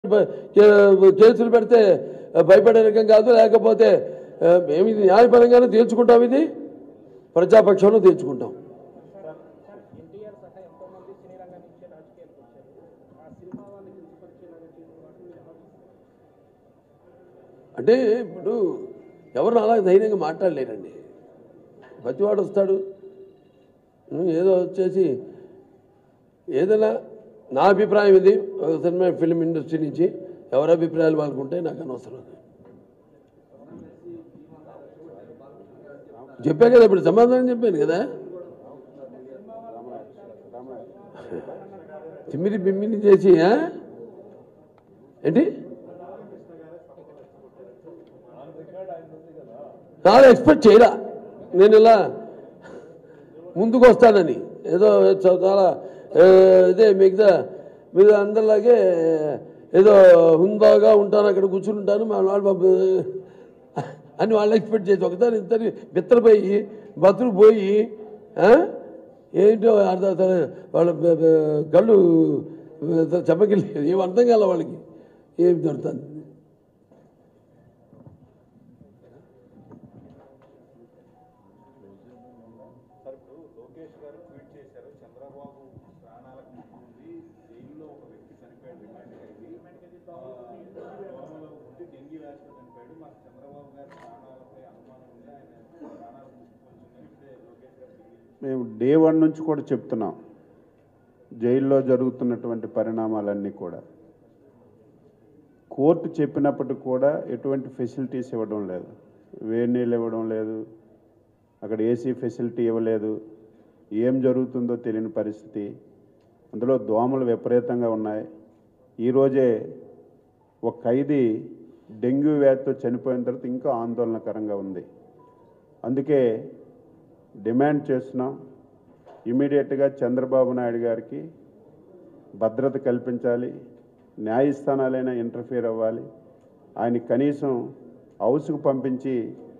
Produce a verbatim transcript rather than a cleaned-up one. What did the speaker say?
కేసులు పెడితే భయపడే రకం కాదు. లేకపోతే మేము ఇది న్యాయపరంగానే తీర్చుకుంటాం, ఇది ప్రజాపక్షంలో తీర్చుకుంటాం. అంటే ఇప్పుడు ఎవరు అలా ధైర్యంగా మాట్లాడలేరండి. ప్రతివాడు వస్తాడు ఏదో వచ్చేసి ఏదైనా నా అభిప్రాయం ఇది సినిమా ఫిల్మ్ ఇండస్ట్రీ నుంచి ఎవరి అభిప్రాయాలు వాళ్ళకుంటే నాకు అనవసరం. చెప్పా కదా, ఇప్పుడు సమాధానం చెప్పాను కదా. తిమ్మిరి బిమ్మిని చేసి ఏంటి చాలా ఎక్స్పెక్ట్ చేయరా నేను ఇలా ముందుకు వస్తానని. ఏదో చాలా ఇదే మిగతా మీరు అందరిలాగే ఏదో హుందాగా ఉంటాను, అక్కడ కూర్చుంటాను మా వాళ్ళు అని వాళ్ళు ఎక్స్పెక్ట్ చేసి ఒకసారి ఇద్దరు బిత్తరపోయి బతులు పోయి ఏంటో అర్థం వాళ్ళ కళ్ళు చెప్పకిల్లి ఏం అర్థం కాల వాళ్ళకి ఏం దొరుకుతుంది. మేము డే వన్ నుంచి కూడా చెప్తున్నాం, జైల్లో జరుగుతున్నటువంటి పరిణామాలన్నీ కూడా కోర్టు చెప్పినప్పటికి కూడా ఎటువంటి ఫెసిలిటీస్ ఇవ్వడం లేదు. వేడి నీళ్ళు ఇవ్వడం లేదు, అక్కడ ఏసీ ఫెసిలిటీ ఇవ్వలేదు, ఏం జరుగుతుందో తెలియని పరిస్థితి. అందులో దోమలు విపరీతంగా ఉన్నాయి. ఈరోజే ఒక ఖైదీ డెంగ్యూ వ్యాధితో చనిపోయిన తర్వాత ఇంకా ఆందోళనకరంగా ఉంది. అందుకే డిమాండ్ చేస్తున్నాం, ఇమీడియట్గా చంద్రబాబు నాయుడు గారికి భద్రత కల్పించాలి, న్యాయస్థానాలైనా ఇంటర్ఫియర్ అవ్వాలి, ఆయన కనీసం హౌస్కు పంపించి